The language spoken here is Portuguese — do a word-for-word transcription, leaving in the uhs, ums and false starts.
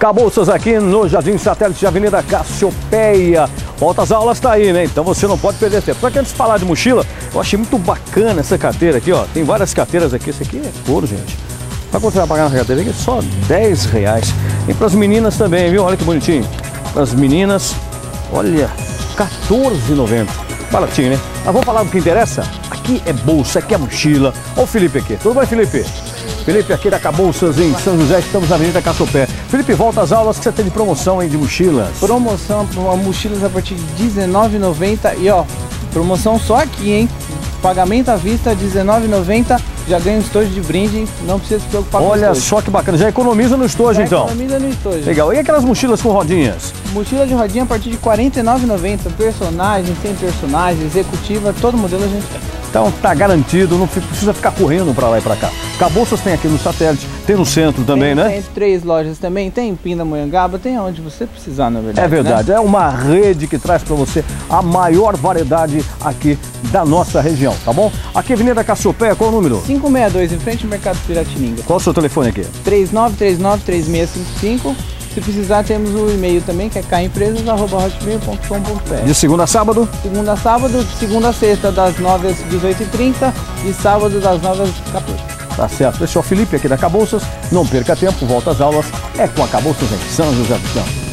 Cabouças aqui no Jardim Satélite de Avenida Cassiopeia. Volta às aulas tá aí, né? Então você não pode perder tempo. Só que antes de falar de mochila, eu achei muito bacana essa carteira aqui, ó. Tem várias carteiras aqui. Esse aqui é couro, gente. Sabe quanto você vai pagar na carteira aqui? Só dez reais. E para as meninas também, viu? Olha que bonitinho. Para as meninas, olha, quatorze reais e noventa centavos. Baratinho, né? Mas vamos falar do que interessa? Aqui é bolsa, aqui é mochila. Olha o Felipe aqui. Tudo bem, Felipe? Felipe aqui da Cabouças em São José, estamos na Avenida Cassiopeia. Felipe, volta às aulas que você tem de promoção aí de mochilas. Promoção, mochilas a partir de dezenove reais e noventa centavos. E ó, promoção só aqui, hein? Pagamento à vista, dezenove reais e noventa centavos. Já ganha um estojo de brinde, não precisa se preocupar com o Olha estojo. só que bacana, já economiza no estojo Já então. economiza no estojo. Legal, e aquelas mochilas com rodinhas? Mochila de rodinha a partir de quarenta e nove reais e noventa centavos. Personagem, sem personagem, executiva, todo modelo a gente tem. Então tá garantido, não precisa ficar correndo pra lá e pra cá. Cabouças tem aqui no Satélite, tem no centro também, tem, né? Tem três lojas também, tem em Pindamonhangaba, tem onde você precisar, na verdade. É verdade, né? É uma rede que traz pra você a maior variedade aqui da nossa região, tá bom? Aqui Avenida Cassiopeia, qual o número? cinco seis dois, em frente ao Mercado Piratininga. Qual o seu telefone aqui? três nove três nove, três seis cinco cinco. Se precisar, temos o e-mail também, que é caempresas arroba hotmail ponto com ponto br. De segunda a sábado? Segunda a sábado, segunda a sexta, das nove às dezoito e trinta e sábado das nove às quatorze. Tá certo. Esse é o Felipe aqui da Cabouças. Não perca tempo, volta às aulas. É com a Cabouças em São José dos Campos.